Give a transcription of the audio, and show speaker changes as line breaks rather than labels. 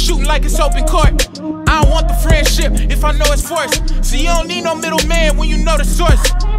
shooting like it's open court. I don't want the friendship if I know it's forced. So you don't need no middleman when you know the source.